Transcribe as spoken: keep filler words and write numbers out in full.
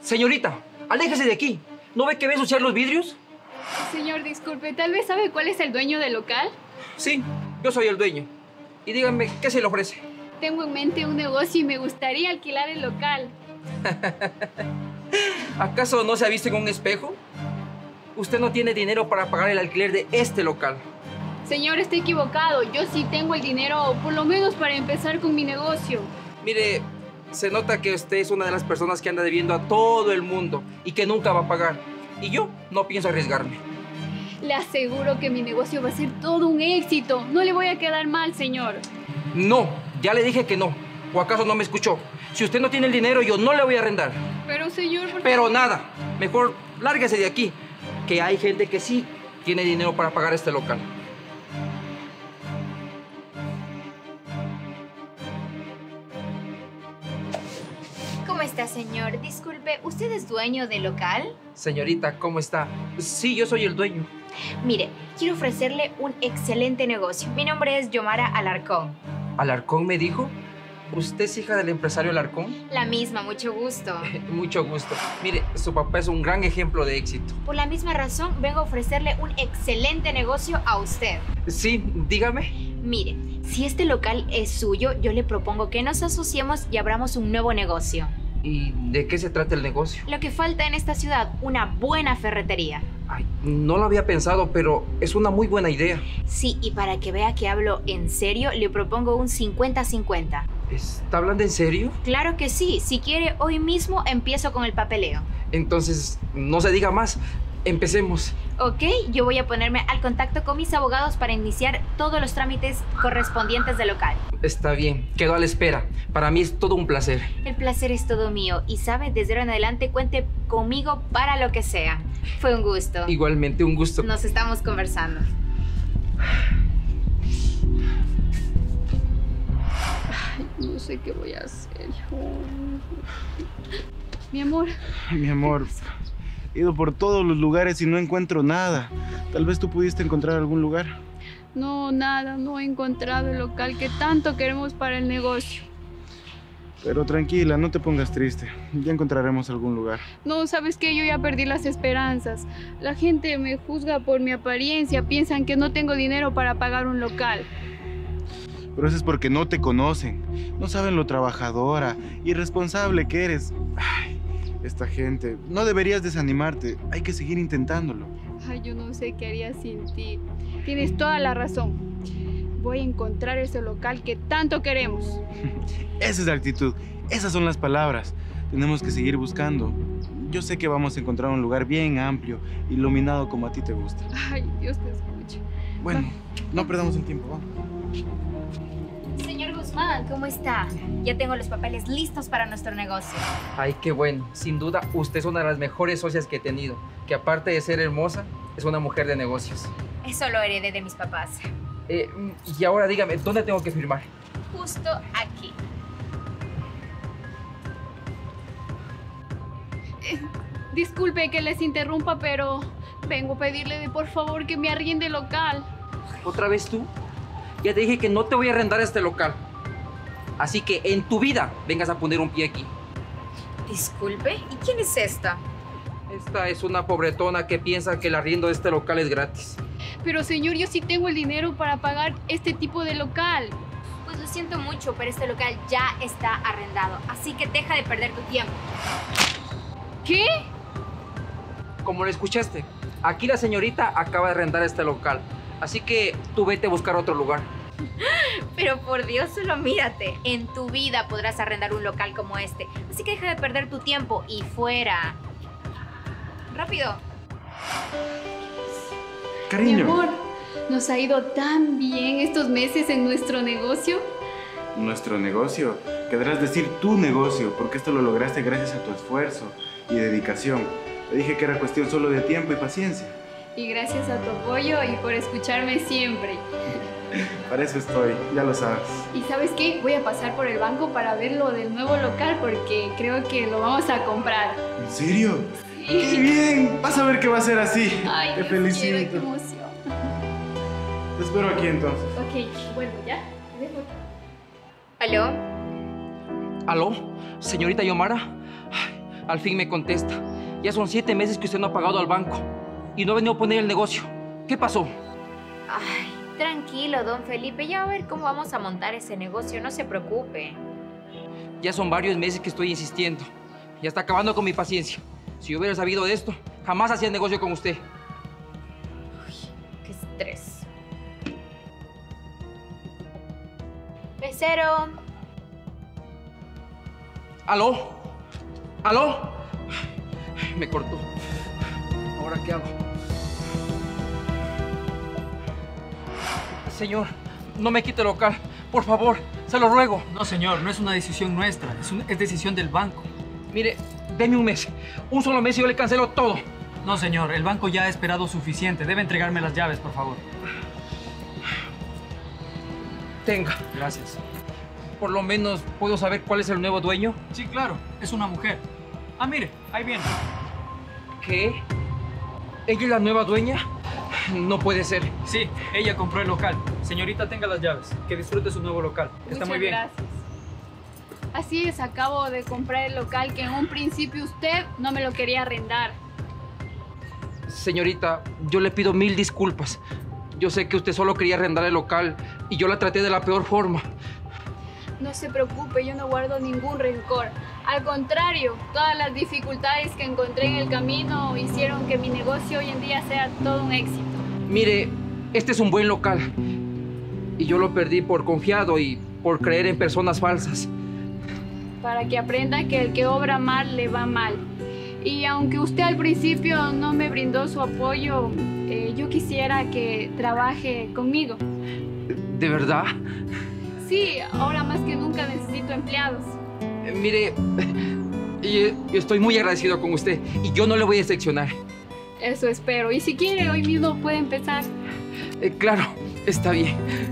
Señorita, aléjese de aquí. ¿No ve que ve ensuciar los vidrios? Señor, disculpe, ¿tal vez sabe cuál es el dueño del local? Sí, yo soy el dueño. Y díganme, ¿qué se le ofrece? Tengo en mente un negocio y me gustaría alquilar el local. ¿Acaso no se ha visto en un espejo? Usted no tiene dinero para pagar el alquiler de este local. Señor, está equivocado. Yo sí tengo el dinero, por lo menos para empezar con mi negocio. Mire, se nota que usted es una de las personas que anda debiendo a todo el mundo y que nunca va a pagar. Y yo no pienso arriesgarme. Le aseguro que mi negocio va a ser todo un éxito. No le voy a quedar mal, señor. No, ya le dije que no. ¿O acaso no me escuchó? Si usted no tiene el dinero, yo no le voy a arrendar. Pero, señor... ¿por qué? Pero nada. Mejor lárguese de aquí. Que hay gente que sí tiene dinero para pagar este local. ¿Cómo está, señor? Disculpe, ¿usted es dueño del local? Señorita, ¿cómo está? Sí, yo soy el dueño. Mire, quiero ofrecerle un excelente negocio. Mi nombre es Yomara Alarcón. ¿Alarcón me dijo? ¿Usted es hija del empresario Alarcón? La misma, mucho gusto. Mucho gusto. Mire, su papá es un gran ejemplo de éxito. Por la misma razón, vengo a ofrecerle un excelente negocio a usted. Sí, dígame. Mire, si este local es suyo, yo le propongo que nos asociemos y abramos un nuevo negocio. ¿Y de qué se trata el negocio? Lo que falta en esta ciudad, una buena ferretería. Ay, no lo había pensado, pero es una muy buena idea. Sí, y para que vea que hablo en serio, le propongo un cincuenta cincuenta. ¿Está hablando en serio? Claro que sí. Si quiere, hoy mismo empiezo con el papeleo. Entonces, no se diga más. Empecemos. Ok, yo voy a ponerme al contacto con mis abogados para iniciar todos los trámites correspondientes del local. Está bien, quedo a la espera. Para mí es todo un placer. El placer es todo mío y sabe, desde ahora en adelante cuente conmigo para lo que sea. Fue un gusto. Igualmente, un gusto. Nos estamos conversando. Ay, no sé qué voy a hacer. Mi amor. Mi amor, he ido por todos los lugares y no encuentro nada. Tal vez tú pudiste encontrar algún lugar. No, nada, no he encontrado el local que tanto queremos para el negocio. Pero tranquila, no te pongas triste. Ya encontraremos algún lugar. No, ¿sabes qué? Yo ya perdí las esperanzas. La gente me juzga por mi apariencia. Piensan que no tengo dinero para pagar un local. Pero eso es porque no te conocen. No saben lo trabajadora y responsable que eres. Ay, esta gente. No deberías desanimarte. Hay que seguir intentándolo. Ay, yo no sé qué haría sin ti. Tienes toda la razón. Voy a encontrar ese local que tanto queremos. Esa es la actitud. Esas son las palabras. Tenemos que seguir buscando. Yo sé que vamos a encontrar un lugar bien amplio, iluminado como a ti te gusta. Ay, Dios te escuche. Bueno, no perdamos el tiempo. Vamos. Señor Guzmán, ¿cómo está? Ya tengo los papeles listos para nuestro negocio. Ay, qué bueno. Sin duda, usted es una de las mejores socias que he tenido. Que aparte de ser hermosa, es una mujer de negocios. Eso lo heredé de mis papás. Eh, y ahora dígame, ¿dónde tengo que firmar? Justo aquí. Eh, disculpe que les interrumpa, pero vengo a pedirle de por favor que me arriende el local. ¿Otra vez tú? Ya te dije que no te voy a arrendar este local. Así que en tu vida vengas a poner un pie aquí. Disculpe, ¿y quién es esta? Esta es una pobretona que piensa que el arriendo de este local es gratis. Pero señor, yo sí tengo el dinero para pagar este tipo de local. Pues lo siento mucho, pero este local ya está arrendado. Así que deja de perder tu tiempo. ¿Qué? Como lo escuchaste, aquí la señorita acaba de arrendar este local. Así que tú vete a buscar otro lugar. Pero por Dios, solo mírate. En tu vida podrás arrendar un local como este. Así que deja de perder tu tiempo y fuera. Rápido. Cariño. Mi amor, nos ha ido tan bien estos meses en nuestro negocio. Nuestro negocio. Querrás decir tu negocio, porque esto lo lograste gracias a tu esfuerzo y dedicación. Te dije que era cuestión solo de tiempo y paciencia. Y gracias a tu apoyo y por escucharme siempre. Para eso estoy, ya lo sabes. ¿Y sabes qué? Voy a pasar por el banco para ver lo del nuevo local porque creo que lo vamos a comprar. ¿En serio? Sí. ¡Qué bien! Vas a ver que va a ser así. Ay, Te Dios felicito. quiero, qué emoción. Te espero aquí entonces. Ok, bueno, ya. Te dejo. ¿Aló? ¿Aló? ¿Señorita Yomara? Ay, Al fin me contesta. Ya son siete meses que usted no ha pagado al banco y no ha venido a poner el negocio. ¿Qué pasó? Ay, tranquilo, don Felipe. Ya va a ver cómo vamos a montar ese negocio. No se preocupe. Ya son varios meses que estoy insistiendo. Ya está acabando con mi paciencia. Si yo hubiera sabido de esto, jamás hacía negocio con usted. Qué estrés. Mesero. ¿Aló? ¿Aló? Me cortó. ¿Ahora qué hago? Señor, no me quite el local. Por favor, se lo ruego. No, señor, no es una decisión nuestra. Es, un- es decisión del banco. Mire, deme un mes. Un solo mes y yo le cancelo todo. No, señor, el banco ya ha esperado suficiente. Debe entregarme las llaves, por favor. Tenga. Gracias. Por lo menos puedo saber cuál es el nuevo dueño. Sí, claro, es una mujer. Ah, mire, ahí viene. ¿Qué? ¿Ella es la nueva dueña? No puede ser. Sí, ella compró el local. Señorita, tenga las llaves. Que disfrute su nuevo local. Está Muchas muy bien. gracias. Así es, acabo de comprar el local que en un principio usted no me lo quería arrendar. Señorita, yo le pido mil disculpas. Yo sé que usted solo quería arrendar el local y yo la traté de la peor forma. No se preocupe, yo no guardo ningún rencor. Al contrario, todas las dificultades que encontré en el camino hicieron que mi negocio hoy en día sea todo un éxito. Mire, este es un buen local y yo lo perdí por confiado y por creer en personas falsas. Para que aprenda que el que obra mal le va mal. Y aunque usted al principio no me brindó su apoyo, eh, yo quisiera que trabaje conmigo. ¿De verdad? Sí, ahora más que nunca necesito empleados. Eh, Mire, yo, yo estoy muy agradecido con usted y yo no le voy a decepcionar. Eso espero. Y si quiere, hoy mismo puede empezar. Eh, claro, está bien.